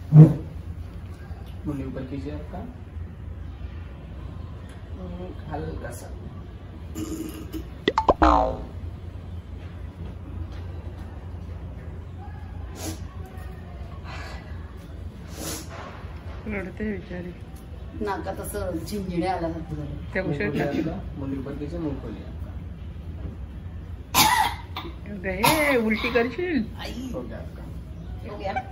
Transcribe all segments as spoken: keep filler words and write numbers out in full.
मुंडी ऊपर कीजिए आपका, हल्का सा। रडते बिचारी, नाकात असं झिंजिड्या आल्यासारखं झालं. त्या उशीर मुंडी ऊपर कीजिए, मुंह खोलिए। हे उलटी करशील. हो गया आपका, हो गया.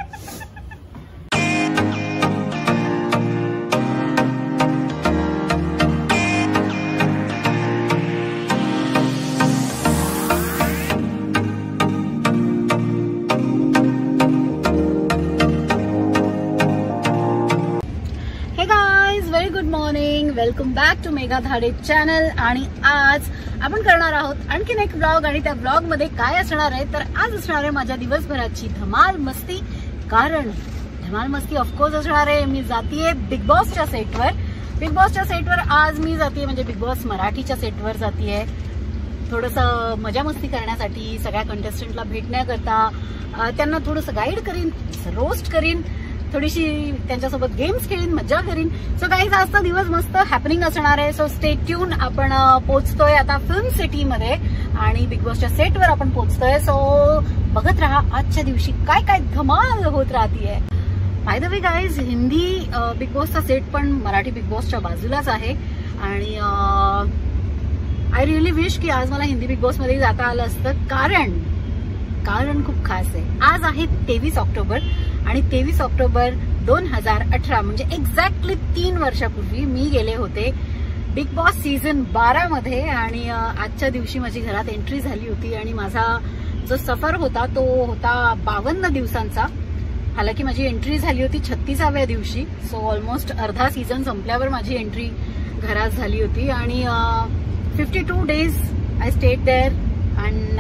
Welcome back to Megha Dhade channel. आणि आज आपण करणार आहोत आणखीन एक ब्लॉग. आणि त्या ब्लॉग मध्ये काय असणार आहे तर आज असणार आहे माझ्या दिवसभराची धमाल मस्ती. कारण धमाल मस्ती ऑफकोर्स असणार आहे, मी जातीये बिग बॉसच्या सेटवर. बिग बॉसच्या सेटवर आज मी जातीये, म्हणजे बिग बॉस मराठीच्या सेटवर जातीये थोडंसं मजा मस्ती करण्यासाठी, सगळ्या कंटेस्टंटला भेटण्याकरता, त्यांना थोडंसं गाईड करीन, रोस्ट करीन, थोडीशी त्यांच्यासोबत गेम्स खेळीन, मजा करीन. सो काहीच आजचा दिवस मस्त हॅपनिंग असणार आहे. So stay tune. आपण पोहोचतोय आता फिल्म सिटी मध्ये आणि बिग बॉसच्या सेटवर आपण पोहोचतोय. सो बघत राहा आजच्या दिवशी काय काय धमाल होत राहतीये. By the way guys, Hindi big बॉसचा सेट पण मराठी बिग बॉसच्या बाजूलाच आहे. आणि आय रिअली विश की आज मला हिंदी बिग बॉस मध्ये जाता आलं असतं. कारण कारण खूप खास आहे. आज आहे तेवीस ऑक्टोबर आणि तेवीस ऑक्टोबर दोन हजार अठरा म्हणजे एक्झॅक्टली तीन वर्षापूर्वी मी गेले होते बिग बॉस सीझन बारा मध्ये. आणि आजच्या दिवशी माझी घरात एंट्री झाली होती आणि माझा जो सफर होता तो होता बावन्न दिवसांचा. हालाकी माझी एंट्री झाली होती छत्तीसाव्या दिवशी. सो ऑलमोस्ट अर्धा सीझन संपल्यावर माझी एंट्री घरात झाली होती. आणि fifty two days I stayed there. And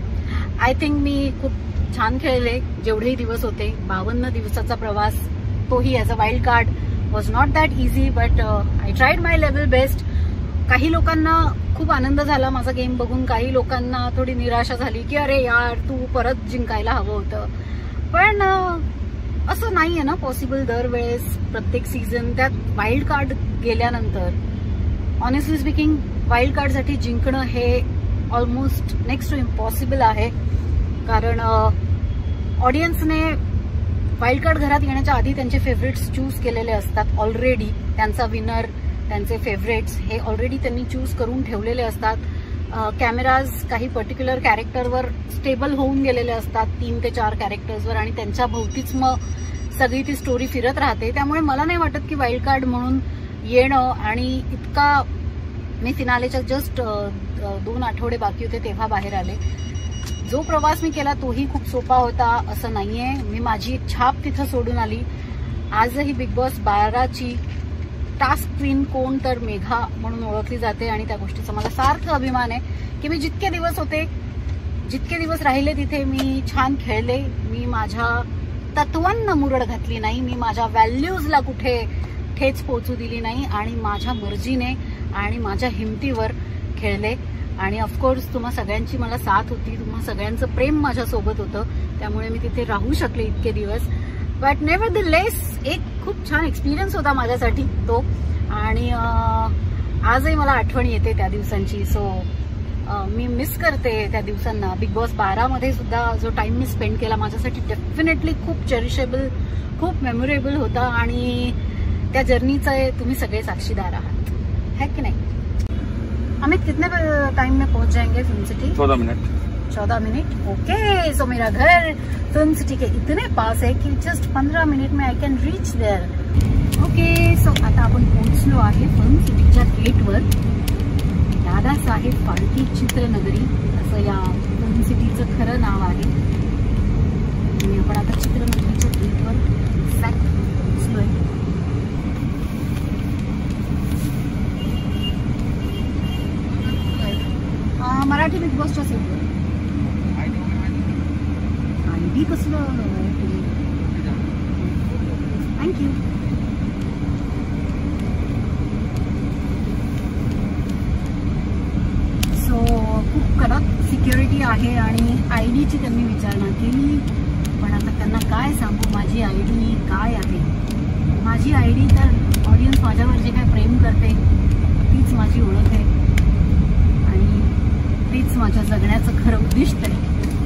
I think मी खूप छान खेळले जेवढेही दिवस होते. बावन्न दिवसाचा प्रवास, तोही as a wild card was not that easy, but I tried my level best. काही लोकांना खूप आनंद झाला माझा गेम बघून, काही लोकांना थोडी निराशा झाली की अरे यार तू परत जिंकायला हवं होतं. पण असं नाहीये ना पॉसिबल दरवेळेस प्रत्येक सीझन. त्यात वाईल्ड कार्ड गेल्यानंतर ऑनेस्टली स्पीकिंग वाईल्ड कार्डसाठी जिंकणं हे ऑलमोस्ट नेक्स्ट टू इम्पॉसिबल आहे. कारण ऑडियन्सने वाईल्ड कार्ड घरात येण्याच्या आधी त्यांचे फेवरेट्स चूज केलेले असतात ऑलरेडी. त्यांचा विनर, त्यांचे फेवरेट्स हे ऑलरेडी त्यांनी चूज करून ठेवलेले असतात. कॅमेराज काही पर्टिक्युलर कॅरेक्टरवर स्टेबल होऊन गेलेले असतात, तीन ते चार कॅरेक्टर्सवर, आणि त्यांच्या भोवतीच मग सगळी ती स्टोरी फिरत राहते. त्यामुळे मला नाही वाटत की वाईल्ड कार्ड म्हणून येणं, आणि इतका मी फिनालेच्या जस्ट दोन आठवडे बाकी होते तेव्हा बाहेर आले. जो प्रवास मी केला तोही खूप सोपा होता असं नाहीये. मी माझी छाप तिथं सोडून आली. आजही बिग बॉस बाराची टास्क क्वीन कोण तर मेघा म्हणून ओळखली जाते. आणि त्या गोष्टीचा मला सार्थ अभिमान आहे की मी जितके दिवस होते, जितके दिवस राहिले तिथे मी छान खेळले. मी माझ्या तत्वांना मुरड घातली नाही, मी माझ्या व्हॅल्यूजला कुठे ठेच पोचू दिली नाही, आणि माझ्या मर्जीने आणि माझ्या हिमतीवर खेळले. आणि ऑफकोर्स तुम्हा सगळ्यांची मला साथ होती, तुम्हा सगळ्यांचं प्रेम माझ्यासोबत होतं, त्यामुळे मी तिथे राहू शकले इतके दिवस. बट नेव्हर द लेस एक खूप छान एक्सपिरियन्स होता माझ्यासाठी तो. आणि आजही मला आठवण येते त्या दिवसांची. सो मी मिस करते त्या दिवसांना. बिग बॉस बारा मध्ये सुद्धा जो टाइम मी स्पेंड केला माझ्यासाठी डेफिनेटली खूप चेरिशेबल, खूप मेमोरेबल होता. आणि त्या जर्नीचे तुम्ही सगळे साक्षीदार आहात, है की नाही. अमित, कितने टाइम में पहुंच जाएंगे फिल्म सिटी? चौदह मिनट. चौदह मिनट, ओके. सो मेरा घर फिल्म सिटी के इतने पास है की जस्ट पंधरा मिनिट में I can reach there. Okay, so आता आपण पोहोचलो आहे फिल्म सिटीच्या गेटवर. दादासाहेब फाळके चित्रनगरी असं या फिल्म सिटीचं खरं नाव आहे. आणि आपण आता चित्रनगरीच्या गेटवर एक्झॅक्ट पोहोचलोय. मराठी बिग बॉसच्या सेटवर. आयडी कसलं थँक्यू. सो खूप कडक सिक्युरिटी आहे आणि आयडीची त्यांनी विचारणा केली, पण आता त्यांना काय काय सांगू माझी आयडी काय आहे. माझी आयडी तर ऑडियन्स माझ्यावर जे काय प्रेम करते तीच माझी ओळख आहे आणि तीच माझ्या जगण्याचं खरं उद्दिष्ट आहे.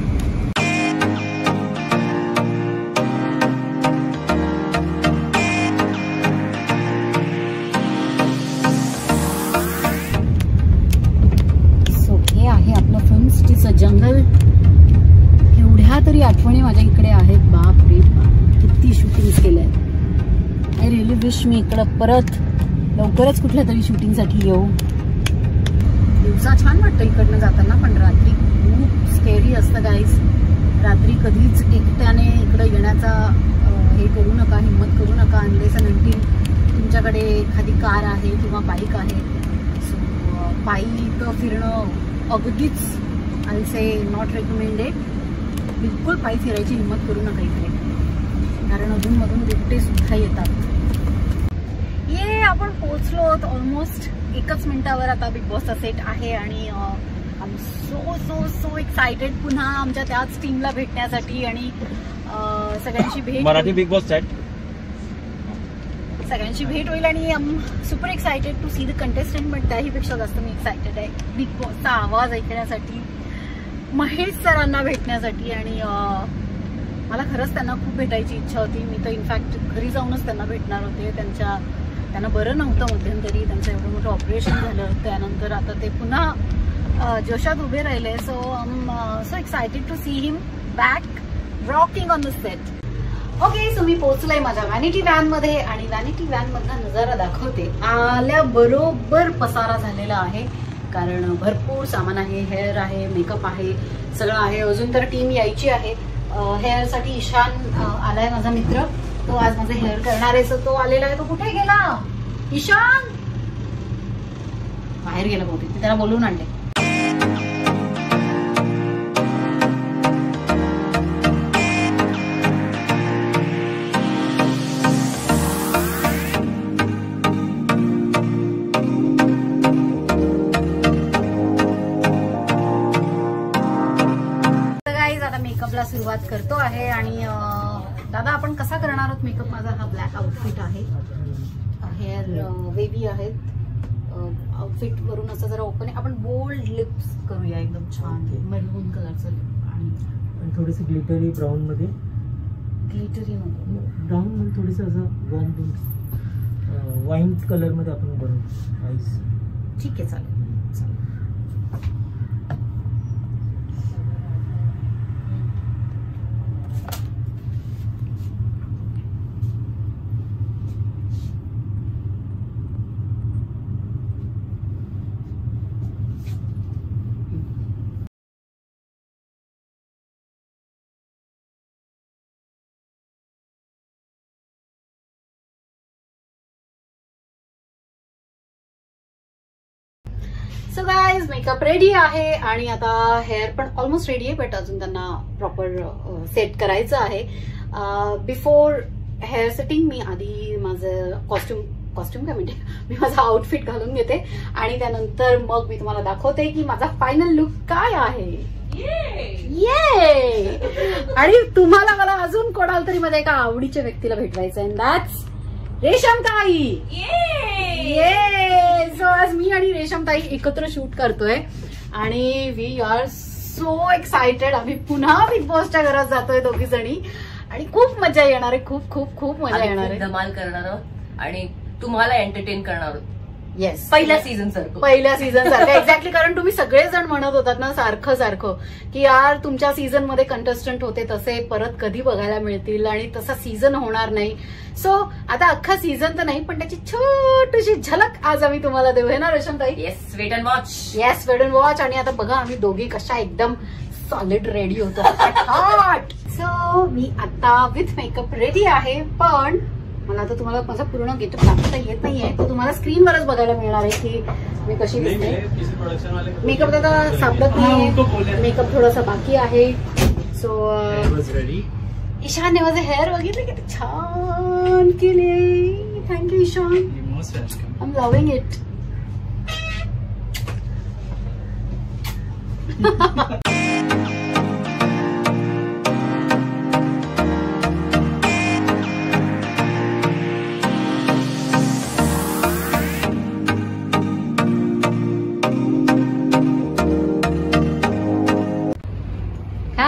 सो हे आहे आपलं फिल्म सिटीचं जंगल. एवढ्या तरी आठवणी माझ्या इकडे आहेत. बाप रे बाप किती शूटिंग केलंय. आय रिअली विश मी इकडं परत लवकरच कुठल्या तरी शूटिंगसाठी येऊ. दिवसा छान वाटतं इकडनं जाताना पण रात्री खूप स्केरी असतं गाईज. रात्री कधीच एकट्याने इकडं येण्याचा हे करू नका, हिंमत करू नका अनलेस अँड अंटिल तुमच्याकडे एखादी कार आहे किंवा बाईक आहे. सो पायी इथं फिरणं अगदीच आय से नॉट रेकमेंडेड. बिलकुल पायी फिरायची हिंमत करू नका इकडे, कारण अधूनमधून बिबटे सुद्धा येतात. ये आपण पोहोचलो ऑलमोस्ट एकच मिनिटावर. आता बिग बॉसचा सेट आहे आणि I am so so so excited पुन्हा आमच्या त्याच टीमला भेटण्यासाठी आणि सगळ्यांची भेट मराठी बिग बॉस सेट सगळ्यांची भेट होईल आणि I am super excited to see the contestant. But त्याहीपेक्षा जास्त मी एक्सायटेड आहे बिग बॉसचा आवाज ऐकण्यासाठी, महेश सरांना भेटण्यासाठी आणि मला खरंच त्यांना खूप भेटायची इच्छा होती. मी तर इनफॅक्ट घरी जाऊनच त्यांना भेटणार होते. त्यांच्या त्यांना बरं नव्हतं मध्यंतरी, त्यांचं एवढं मोठं ऑपरेशन झालं. त्यानंतर आता ते पुन्हा जोशात उभे राहिले. So I am so excited to see him back rocking on the set. Okay, so मी पोहोचलोय माझ्या व्हॅनिटी व्हॅन मध्ये आणि व्हॅनिटी व्हॅन मधला नजारा दाखवते. आल्याबरोबर पसारा झालेला आहे कारण भरपूर सामान आहे. हेअर आहे, मेकअप आहे, सगळं आहे. अजून तर टीम यायची आहे. हेअर साठी ईशान आलाय माझा मित्र. तो आज माझं हेअर करणार आहे. सो तो आलेला आहे. तो कुठे गेला ईशान? बाहेर गेला बहुतेक. मी त्याला बोलून आणते. मेकअपला सुरुवात करतो आहे आणि दादा आपण कसा करणार आहोत मेकअप? माझा हा ब्लॅक आउटफिट आहे. हेअर वेव्ही आहेत. आउटफिट वरून असं जरा ओपन आहे. आपण बोल्ड लिप्स करूया एकदम छान मरून कलरचं लिप आणि थोडीशी ग्लिटरी ब्राऊन मध्ये. ग्लिटरी नको, ब्राऊन मध्ये थोडीसं असं वॉर्म वाईन कलर मध्ये आपण बनवू आईस. ठीक आहे, चालेल. सो गाईज मेकअप रेडी आहे आणि आता हेअर पण ऑलमोस्ट रेडी आहे. बट अजून त्यांना प्रॉपर सेट करायचं आहे. बिफोर हेअर सेटिंग मी आधी माझं कॉस्ट्युम कॉस्ट्युम काय म्हणते मी माझा आउटफिट घालून घेते आणि त्यानंतर मग मी तुम्हाला दाखवते की माझा फायनल लुक काय आहे. ये आणि तुम्हाला मला अजून कोणाला तरी माझ्या एका आवडीच्या व्यक्तीला भेटवायचं आहे. दॅट्स रेशमताई. ये सो आज मी आणि रेशमताई एकत्र शूट करतोय आणि वी आर सो एक्सायटेड. आम्ही पुन्हा बिग बॉसच्या घरात जातोय दोघी जणी आणि खूप मजा येणार आहे. खूप खूप खूप मजा येणार आहे. धमाल करणार आहोत आणि तुम्हाला एंटरटेन करणार आहोत. येस, पहिल्या सीझन सारखं पहिल्या सीझन सारखं एक्झॅक्टली. कारण तुम्ही सगळेजण म्हणत होतात ना सारखं सारखं की यार तुमच्या सीझन मध्ये कंटेस्टंट होते तसे परत कधी बघायला मिळतील आणि तसा सीझन होणार नाही. सो आता अख्खा सीझन तर नाही पण त्याची छोटीशी झलक आज आम्ही तुम्हाला देऊ. ना रेशमताई? Yes, wait and watch. Yes, wait and watch. आणि आता बघा आम्ही दोघी कशा एकदम सॉलिड रेडी होतो. हॉट. सो मी आता विथ मेकअप रेडी आहे पण मला आता तुम्हाला माझा पूर्ण गेटअप दाखवता येत नाहीये. तो तुम्हाला स्क्रीनवरच बघायला मिळणार आहे की मी कशी दिसते. मेकअप आता सापडत नाहीये. मेकअप थोडासा बाकी आहे. सो ईशानने माझे हेअर बघितले किती छान केले. Thank you Ishaan. I am loving it.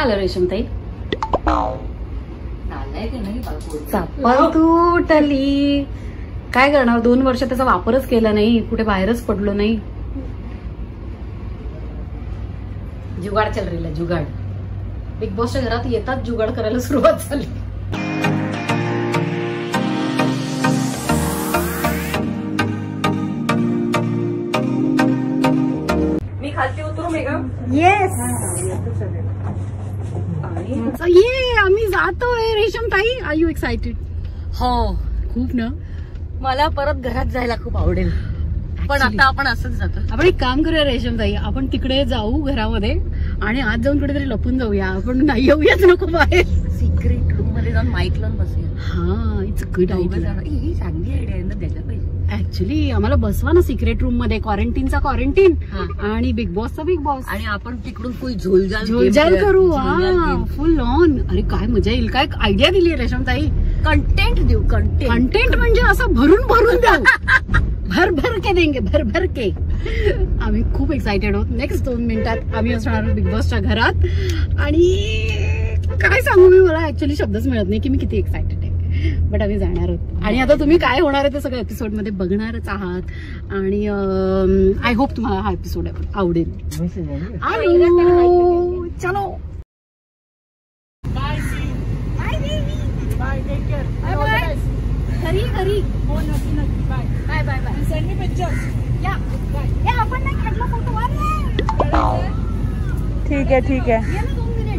आलं रेशमताई? चाललंय की नाही बापू? चप्पल तुटली. काय करणार, दोन वर्ष त्याचा वापरच केला नाही, कुठे बाहेरच पडलो नाही. जुगाड चल रेला जुगाड. बिग बॉसच्या घरात येतात जुगाड करायला सुरुवात झाली. मी खालती उतरू मेघा? येस ये आम्ही जातोय रेशमताई. R you excited? हो, खूप ना. मला परत घरात जायला खूप आवडेल, पण आता आपण असंच जातो. आपण एक काम करूया रेशमताई, आपण तिकडे जाऊ घरामध्ये आणि आज जाऊन कुठेतरी लपून जाऊया. आपण नाही येऊयाच नको बाहेर. सिक्रेट रूम मध्ये जाऊन माईक लावून बसूया. हा, इट्स गुड आयडिया. ही चांगली आयडिया आहे ना, द्यायला पाहिजे. ऍक्च्युली आम्हाला बसवा ना सिक्रेट रूम मध्ये. क्वारंटीनचा क्वारंटीन आणि बिग बॉसचा बिग बॉस. आणि आपण तिकडून कोई झोलझाल झोलझाल करू. हा, फुल ऑन. अरे काय मजा येईल. काय आयडिया दिली रेशमताई. कंटेंट देऊ. कंटेंट कंटेंट म्हणजे असं भरून भरून देऊ. भर भर के देंगे, भर भर के. आम्ही खूप एक्सायटेड आहोत. नेक्स्ट दोन मिनिटात आम्ही असणार बिग बॉसच्या घरात. आणि काय सांगू मी, मला ऍक्च्युली शब्दच मिळत नाही की मी किती एक्सायटेड आहे. बट आम्ही जाणार आहोत. आणि आता तुम्ही काय होणार आहे ते सगळं एपिसोड मध्ये बघणारच आहात. आणि आय होप तुम्हाला हा एपिसोड आवडेल. आलो, चलो घरी घरी. Bye bye bye. Send me pictures. या आपण नाही काढला फोटो. ठीक आहे ठीक आहे. ये ना दोन मिनिट.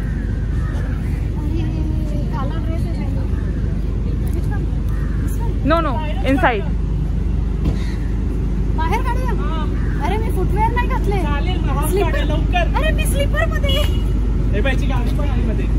काला ड्रेस आहे. No no inside. बाहेर काढूया. अरे मी फुटवेअर नाही घातले. स्लीपर. अरे मी स्लीपर मध्ये. गाडी पण आहे मध्ये.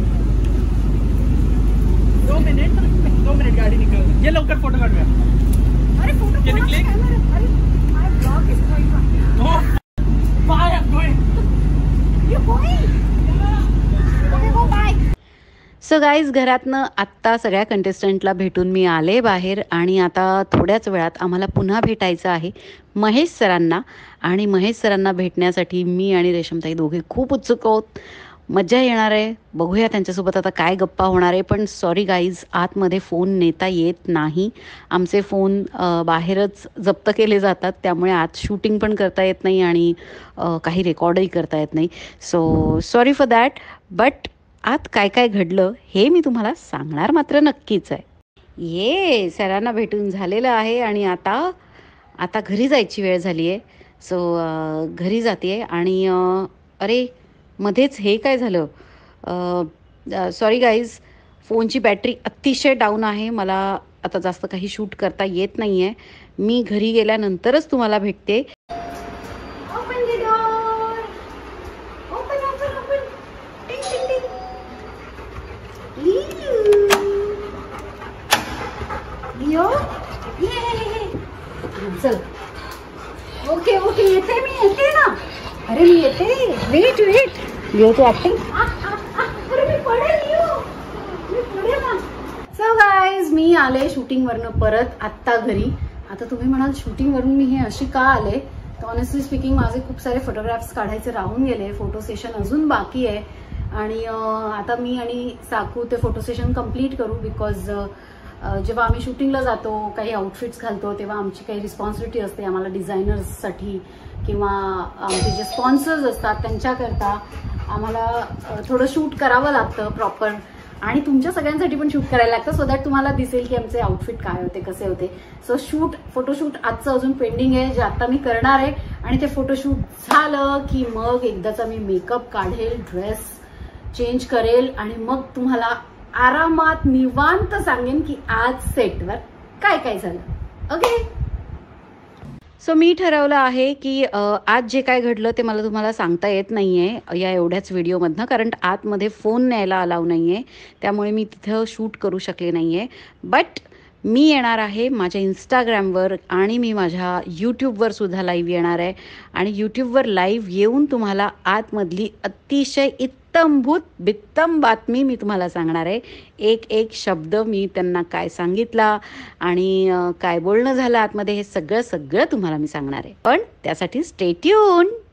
दो मिनिट दो मिनिट गाडी निकाल. ये लवकर फोटो काढूया. अरे फोटो कोणाचा कॅमेरा. अरे माय ब्लॉग इज गोइंग. हो bye. I am going. You going. Okay go bye. So guys, घरातनं आत्ता सगळ्या कंटेस्टंटला भेटून मी आले बाहेर. आणि आता थोड्याच वेळात आम्हाला पुन्हा भेटायचं आहे महेश सरांना. आणि महेश सरांना भेटण्यासाठी मी आणि रेशमताई दोघे खूप उत्सुक आहोत. मज्जा येणार आहे. बघूया त्यांच्यासोबत आता काय गप्पा होणार आहे. पण सॉरी गाईज, आतमध्ये फोन नेता येत नाही. आमचे फोन बाहेरच जप्त केले जातात, त्यामुळे आत शूटिंग पण करता येत नाही आणि काही रेकॉर्डही करता येत नाही. So sorry for that. But आत काय काय घडलं हे मी तुम्हाला सांगणार मात्र नक्कीच आहे. ये सरांना भेटून झालेलं आहे आणि आता आता घरी जायची वेळ झाली आहे. सो घरी जाते. आणि अरे मध्येच हे काय झालं, सॉरी गाईज, फोनची बॅटरी अतिशय डाऊन आहे. मला आता जास्त काही शूट करता येत नाही आहे. मी घरी गेल्यानंतरच तुम्हाला भेटते. चल ओके ओके येते मी. येते ना. अरे मी येते. Wait wait. येते ऍक्टिंग. अरे मी पडेल. मी पडेल ना. सो गाईज, मी आले शूटिंग वरनं परत आत्ता घरी. आता तुम्ही म्हणाल शूटिंग वरून मी हे अशी का आले, तर ऑनेस्टली स्पीकिंग माझे खूप सारे फोटोग्राफ्स काढायचे राहून गेले. फोटो सेशन अजून बाकी आहे. आणि आता मी आणि साकू ते फोटो सेशन कम्प्लीट करू. बिकॉज जेव्हा आम्ही शूटिंगला जातो, काही आउटफिट्स घालतो, तेव्हा आमची काही रिस्पॉन्सिबिलिटी असते. आम्हाला डिझायनर्ससाठी किंवा आमचे जे स्पॉन्सर्स असतात त्यांच्याकरता आम्हाला थोडं शूट करावं लागतं प्रॉपर. आणि तुमच्या सगळ्यांसाठी पण शूट करायला लागतं, सो दॅट तुम्हाला दिसेल की आमचे आउटफिट काय होते, कसे होते. सो शूट फोटोशूट आजचं अजून पेंडिंग आहे, जे आता मी करणार आहे. आणि ते फोटोशूट झालं की मग एकदाचा मी मेकअप काढेल, ड्रेस चेंज करेल आणि मग तुम्हाला आरामात निवांत सांगेन की आज सेटवर काय काय झालं. ओके. सो मी ठरवलं आहे की आज जे काय घडलं ते मला तुम्हाला सांगता येत नाही आहे या एवढ्याच व्हिडिओमधनं, कारण आतमध्ये फोन न्यायला अलाव नाही आहे, त्यामुळे मी तिथं शूट करू शकले नाही आहे. बट मी येणार आहे माझ्या इंस्टाग्रामवर आणि मी माझ्या यूट्यूबवर सुद्धा लाईव्ह येणार आहे. आणि यूट्यूबवर लाईव्ह येऊन तुम्हाला आतमधली अतिशय इत्तमभूत बित्तम बातमी मी तुम्हाला सांगणार आहे. एक एक शब्द मी त्यांना काय सांगितला आणि काय बोलणं झालं आतमध्ये हे सगळं सगळं तुम्हाला मी सांगणार आहे. पण त्यासाठी स्टे ट्यून.